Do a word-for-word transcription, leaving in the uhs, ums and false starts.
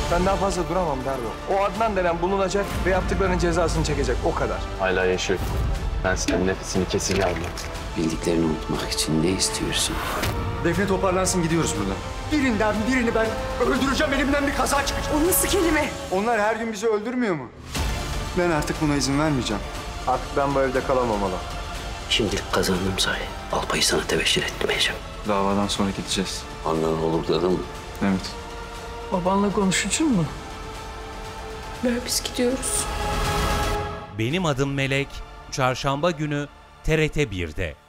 Ben daha fazla duramam Derdo. O Adnan denen bulunacak ve yaptıklarının cezasını çekecek, o kadar. Hala yaşıyor. Ben senin nefesini keseceğim abla. Bildiklerini unutmak için ne istiyorsun? Defne toparlansın, gidiyoruz buradan. Birinden birini ben öldüreceğim, elimden bir kaza çıkacak. O nasıl kelime? Onlar her gün bizi öldürmüyor mu? Ben artık buna izin vermeyeceğim. Artık ben bu evde kalamamalı. Şimdilik kazandım say. Alpayı sana tebeşir etmeyeceğim. Davadan sonra gideceğiz. Annen olur dedim. Evet. Babanla konuşucun mu? Ver biz gidiyoruz. Benim Adım Melek, Çarşamba günü T R T bir'de.